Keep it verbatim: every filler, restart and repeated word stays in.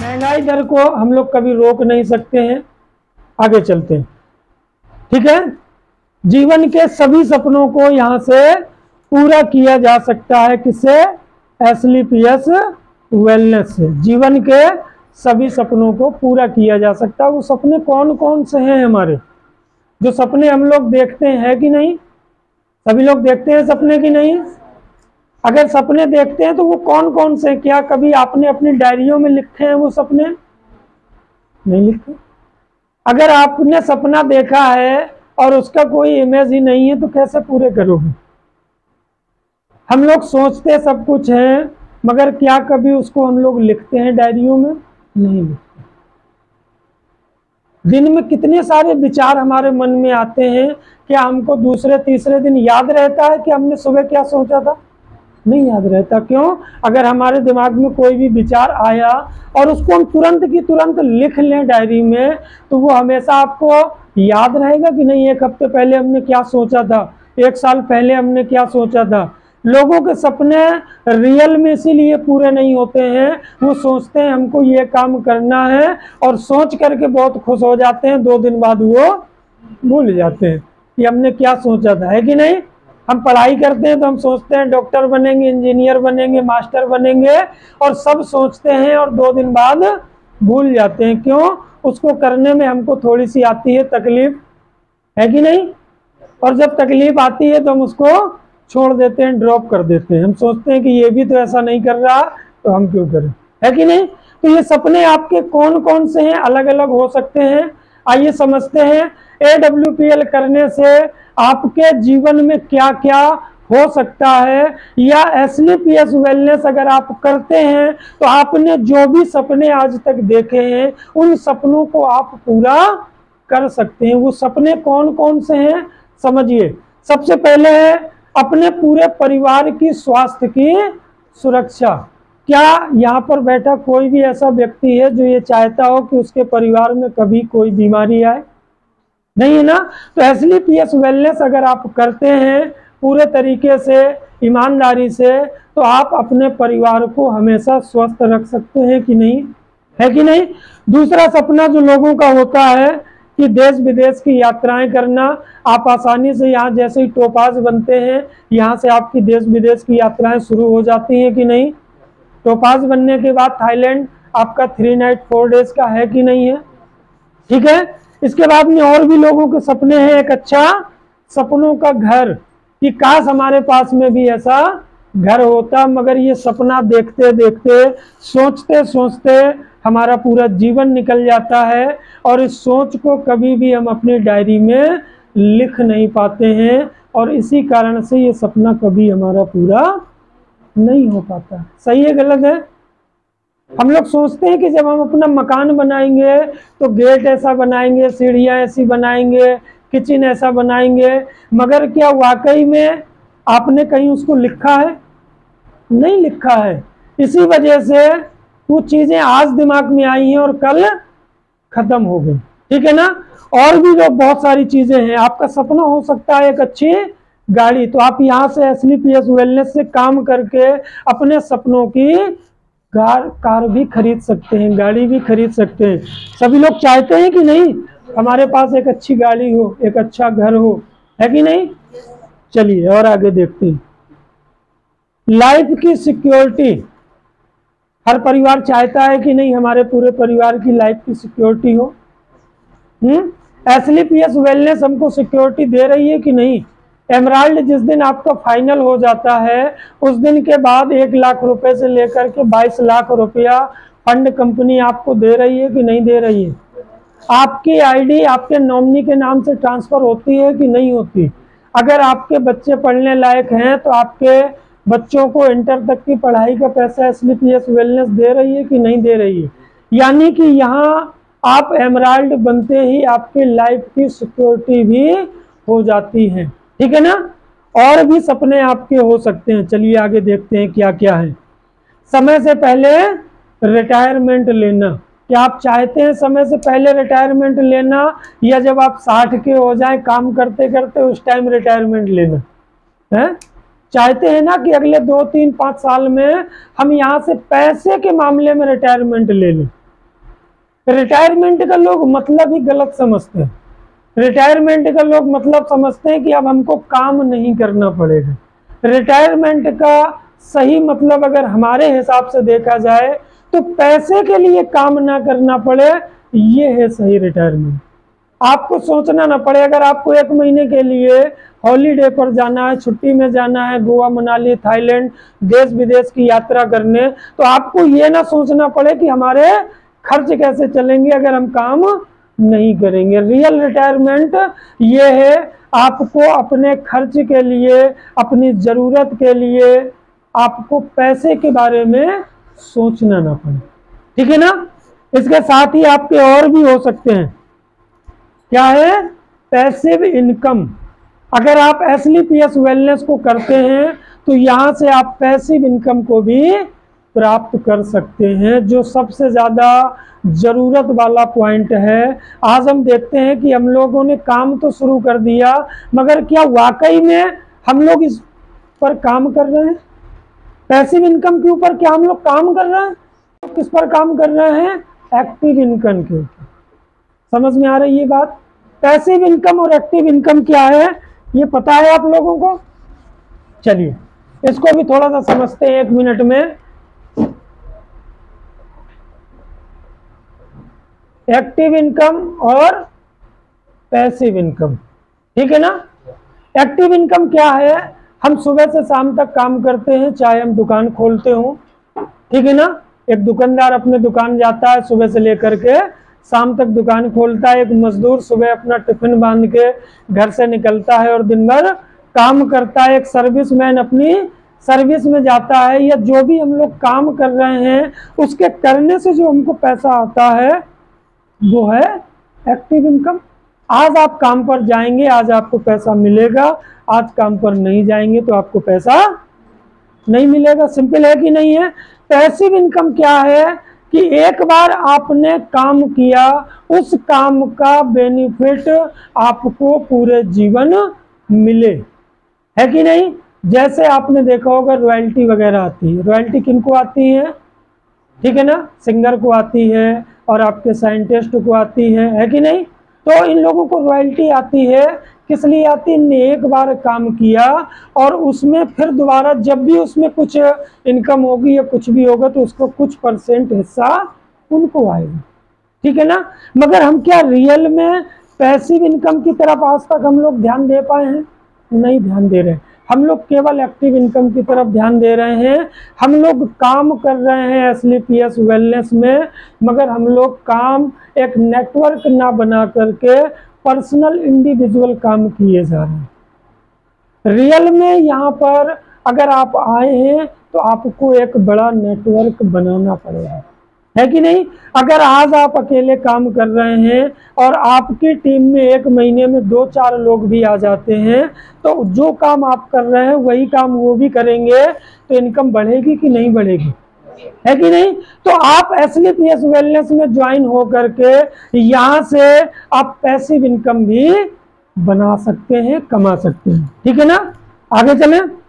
महंगाई दर को हम लोग कभी रोक नहीं सकते हैं, आगे चलते हैं। ठीक है, जीवन के सभी सपनों को यहाँ से पूरा किया जा सकता है, किससे? एसलीपीएस वेलनेस से जीवन के सभी सपनों को पूरा किया जा सकता है। वो सपने कौन कौन से हैं हमारे? जो सपने हम लोग देखते हैं कि नहीं, सभी लोग देखते हैं सपने की नहीं? अगर सपने देखते हैं तो वो कौन कौन से? क्या कभी आपने अपनी डायरियों में लिखे हैं वो सपने? नहीं लिखे। अगर आपने सपना देखा है और उसका कोई इमेज ही नहीं है तो कैसे पूरे करोगे? हम लोग सोचते सब कुछ हैं, मगर क्या कभी उसको हम लोग लिखते हैं डायरियों में? नहीं लिखते। दिन में कितने सारे विचार हमारे मन में आते हैं, क्या हमको दूसरे तीसरे दिन याद रहता है कि हमने सुबह क्या सोचा था? नहीं याद रहता। क्यों? अगर हमारे दिमाग में कोई भी विचार आया और उसको हम तुरंत की तुरंत लिख लें डायरी में, तो वो हमेशा आपको याद रहेगा कि नहीं एक हफ्ते पहले हमने क्या सोचा था, एक साल पहले हमने क्या सोचा था। लोगों के सपने रियल में इसीलिए पूरे नहीं होते हैं, वो सोचते हैं हमको ये काम करना है और सोच करके बहुत खुश हो जाते हैं, दो दिन बाद वो भूल जाते हैं कि हमने क्या सोचा था, है कि नहीं? हम पढ़ाई करते हैं तो हम सोचते हैं डॉक्टर बनेंगे, इंजीनियर बनेंगे, मास्टर बनेंगे, और सब सोचते हैं और दो दिन बाद भूल जाते हैं। क्यों? उसको करने में हमको थोड़ी सी आती है तकलीफ, है कि नहीं? और जब तकलीफ आती है तो हम उसको छोड़ देते हैं, ड्रॉप कर देते हैं। हम सोचते हैं कि ये भी तो ऐसा नहीं कर रहा तो हम क्यों करें, है कि नहीं? तो ये सपने आपके कौन कौन से हैं, अलग अलग हो सकते हैं। आइए समझते हैं ए डब्ल्यू पी एल करने से आपके जीवन में क्या क्या हो सकता है, या एसलीपीएस वेलनेस अगर आप करते हैं तो आपने जो भी सपने आज तक देखे हैं उन सपनों को आप पूरा कर सकते हैं। वो सपने कौन कौन से हैं समझिए। सबसे पहले है अपने पूरे परिवार की स्वास्थ्य की सुरक्षा। क्या यहाँ पर बैठा कोई भी ऐसा व्यक्ति है जो ये चाहता हो कि उसके परिवार में कभी कोई बीमारी आए? नहीं है ना? तो एसलीपीएस वेलनेस अगर आप करते हैं पूरे तरीके से, ईमानदारी से, तो आप अपने परिवार को हमेशा स्वस्थ रख सकते हैं कि नहीं, है कि नहीं? दूसरा सपना जो लोगों का होता है कि देश विदेश की यात्राएं करना। आप आसानी से यहाँ जैसे ही टोपाज बनते हैं यहाँ से आपकी देश विदेश की यात्राएं शुरू हो जाती हैं कि नहीं? टोपाज बनने के बाद थाईलैंड आपका थ्री नाइट फोर डेज का है कि नहीं है? ठीक है। इसके बाद में और भी लोगों के सपने हैं, एक अच्छा सपनों का घर, कि काश हमारे पास में भी ऐसा घर होता। मगर ये सपना देखते देखते, सोचते सोचते हमारा पूरा जीवन निकल जाता है और इस सोच को कभी भी हम अपनी डायरी में लिख नहीं पाते हैं, और इसी कारण से ये सपना कभी हमारा पूरा नहीं हो पाता। सही है गलत है? हम लोग सोचते हैं कि जब हम अपना मकान बनाएंगे तो गेट ऐसा बनाएंगे, सीढ़ियाँ ऐसी बनाएंगे, किचन ऐसा बनाएंगे, मगर क्या वाकई में आपने कहीं उसको लिखा है? नहीं लिखा है। इसी वजह से वो चीज़ें आज दिमाग में आई हैं और कल खत्म हो गई। ठीक है ना? और भी जो बहुत सारी चीज़ें हैं। आपका सपना हो सकता है एक अच्छी गाड़ी, तो आप यहाँ से एसलीपीएस वेलनेस से काम करके अपने सपनों की कार कार भी खरीद सकते हैं, गाड़ी भी खरीद सकते हैं। सभी लोग चाहते हैं कि नहीं हमारे पास एक अच्छी गाड़ी हो, एक अच्छा घर हो, है कि नहीं? चलिए और आगे देखते हैं। लाइफ की सिक्योरिटी हर परिवार चाहता है कि नहीं हमारे पूरे परिवार की लाइफ की सिक्योरिटी हो। हम्म एसलीपीएस वेलनेस हमको सिक्योरिटी दे रही है कि नहीं? एमराल्ड जिस दिन आपका फाइनल हो जाता है उस दिन के बाद एक लाख रुपए से लेकर के बाईस लाख रुपया फंड कंपनी आपको दे रही है कि नहीं दे रही है? आपकी आईडी आपके नॉमिनी के नाम से ट्रांसफर होती है कि नहीं होती? अगर आपके बच्चे पढ़ने लायक हैं तो आपके बच्चों को इंटर तक की पढ़ाई का पैसा एसलीपीएस वेलनेस दे रही है कि नहीं दे रही है? यानी कि यहाँ आप एमराल्ड बनते ही आपकी लाइफ की सिक्योरिटी भी हो जाती है। ठीक है ना? और भी सपने आपके हो सकते हैं। चलिए आगे देखते हैं क्या क्या है। समय से पहले रिटायरमेंट लेना। क्या आप चाहते हैं समय से पहले रिटायरमेंट लेना, या जब आप साठ के हो जाए काम करते करते उस टाइम रिटायरमेंट लेना है? चाहते हैं ना कि अगले दो तीन पाँच साल में हम यहाँ से पैसे के मामले में रिटायरमेंट ले लें। रिटायरमेंट का लोग मतलब ही गलत समझते हैं। रिटायरमेंट का लोग मतलब समझते हैं कि अब हमको काम नहीं करना पड़ेगा। रिटायरमेंट का सही मतलब अगर हमारे हिसाब से देखा जाए तो पैसे के लिए काम ना करना पड़े, ये है सही रिटायरमेंट। आपको सोचना ना पड़े। अगर आपको एक महीने के लिए हॉलीडे पर जाना है, छुट्टी में जाना है, गोवा, मनाली, थाईलैंड, देश विदेश की यात्रा करने, तो आपको ये ना सोचना पड़े कि हमारे खर्च कैसे चलेंगे अगर हम काम नहीं करेंगे। रियल रिटायरमेंट ये है, आपको अपने खर्च के लिए, अपनी ज़रूरत के लिए आपको पैसे के बारे में सोचना ना पड़े। ठीक है ना। इसके साथ ही आपके और भी हो सकते हैं। क्या है? Passive income. अगर आप S L P S wellness को करते हैं तो यहां से आप पैसिव इनकम को भी प्राप्त कर सकते हैं, जो सबसे ज़्यादा ज़रूरत वाला पॉइंट है। आज हम देखते हैं कि हम लोगों ने काम तो शुरू कर दिया, मगर क्या वाकई में हम लोग इस पर काम कर रहे हैं? पैसिव इनकम के ऊपर क्या हम लोग काम कर रहे हैं? तो किस पर काम कर रहे हैं? एक्टिव इनकम के ऊपर। समझ में आ रही है बात? पैसिव इनकम और एक्टिव इनकम क्या है, ये पता है आप लोगों को? चलिए इसको भी थोड़ा सा समझते हैं एक मिनट में। एक्टिव इनकम और पैसिव इनकम, ठीक है ना। एक्टिव इनकम क्या है? हम सुबह से शाम तक काम करते हैं, चाहे हम दुकान खोलते हो, ठीक है ना। एक दुकानदार अपने दुकान जाता है, सुबह से लेकर के शाम तक दुकान खोलता है। एक मजदूर सुबह अपना टिफिन बांध के घर से निकलता है और दिन भर काम करता है। एक सर्विसमैन अपनी सर्विस में जाता है। या जो भी हम लोग काम कर रहे हैं उसके करने से जो हमको पैसा आता है वो है एक्टिव इनकम। आज आप काम पर जाएंगे, आज आपको पैसा मिलेगा। आज काम पर नहीं जाएंगे तो आपको पैसा नहीं मिलेगा। सिंपल है कि नहीं है? पैसिव इनकम क्या है कि एक बार आपने काम किया, उस काम का बेनिफिट आपको पूरे जीवन मिले, है कि नहीं। जैसे आपने देखा होगा रॉयल्टी वगैरह आती है। रॉयल्टी किनको आती है? ठीक है ना, सिंगर को आती है और आपके साइंटिस्ट को आती है, है कि नहीं। तो इन लोगों को रॉयल्टी आती है, किस लिए आती है? इनने एक बार काम किया और उसमें फिर दोबारा जब भी उसमें कुछ इनकम होगी या कुछ भी होगा तो उसको कुछ परसेंट हिस्सा उनको आएगा, ठीक है ना। मगर हम क्या रियल में पैसिव इनकम की तरफ आज तक हम लोग ध्यान दे पाए हैं? नहीं ध्यान दे रहे। हम लोग केवल एक्टिव इनकम की तरफ ध्यान दे रहे हैं। हम लोग काम कर रहे हैं S L P S wellness में, मगर हम लोग काम एक नेटवर्क ना बना करके पर्सनल इंडिविजुअल काम किए जा रहे हैं। रियल में यहाँ पर अगर आप आए हैं तो आपको एक बड़ा नेटवर्क बनाना पड़ेगा, है कि नहीं। अगर आज आप अकेले काम कर रहे हैं और आपकी टीम में एक महीने में दो चार लोग भी आ जाते हैं तो जो काम आप कर रहे हैं वही काम वो भी करेंगे, तो इनकम बढ़ेगी कि नहीं बढ़ेगी, है कि नहीं। तो आप S L P S wellness में ज्वाइन हो करके यहाँ से आप पैसिव इनकम भी बना सकते हैं, कमा सकते हैं, ठीक है ना। आगे चलें।